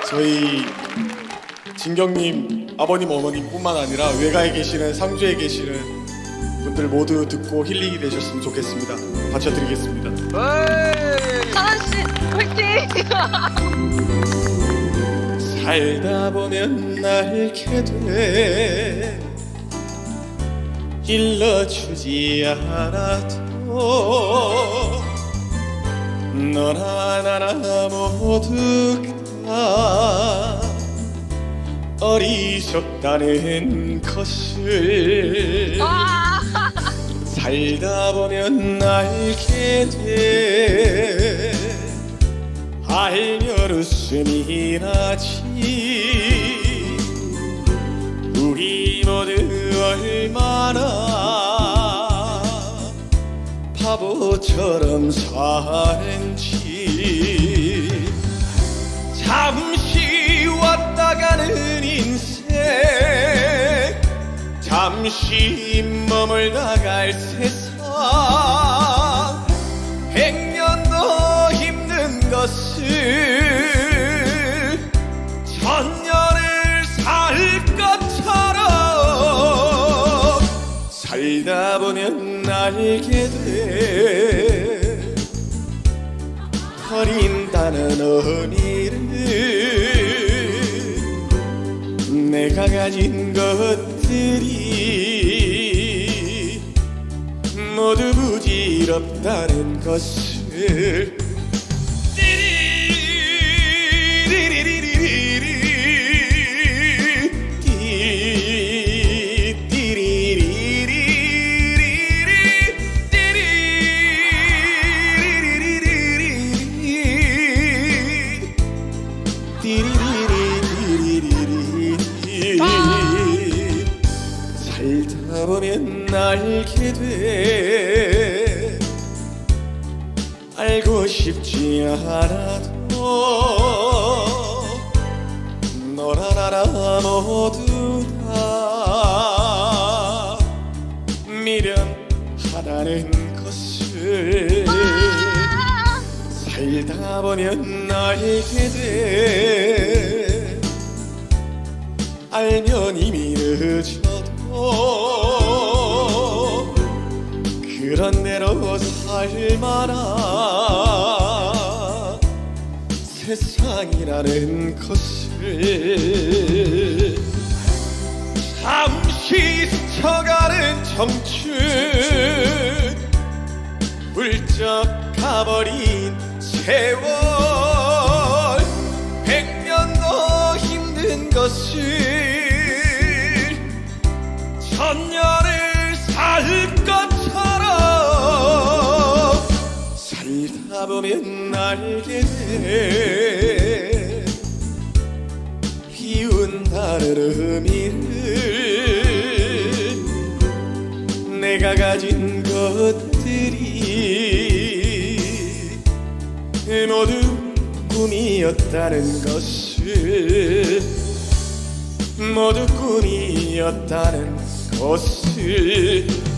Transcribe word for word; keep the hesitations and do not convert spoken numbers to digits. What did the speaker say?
저희 진경님 아버님 어머님뿐만 아니라 외가에 계시는 상주에 계시는 분들 모두 듣고 힐링이 되셨으면 좋겠습니다. 바쳐드리겠습니다. 사랑씨 화이팅! 살다 보면 알게 돼 일러주지 않아도 너나 나나 모두가 어리석다는 것을 살다 보면 알게 돼 알면 웃음이 나지 우리 모두 얼마나 바보처럼 사는지 잠시 왔다 가는 인생 잠시 머물다 갈 세상 백년도 힘든 것을 천년을 살 것처럼 살다 보면 알게 돼 버린다는 의미를 내가 가진 것들이 모두 부질없다는 것을 살다 보면 알게 돼 알고 싶지 않아도 너나 나나 모두 다 미련하다는 것을 살다 보면 알게 돼 알면 이미 늦어도 그런 대로 살만한 세상이라는 것을 잠시 스쳐가는 청춘 훌쩍 가버린 세월 백년도 힘든 것을 천년을 살 것처럼 살다 보면 알게 돼 비운다는 의미를 내가 가진 것들이 모두 꿈이었다는 것을 모두 꿈이었다는 것을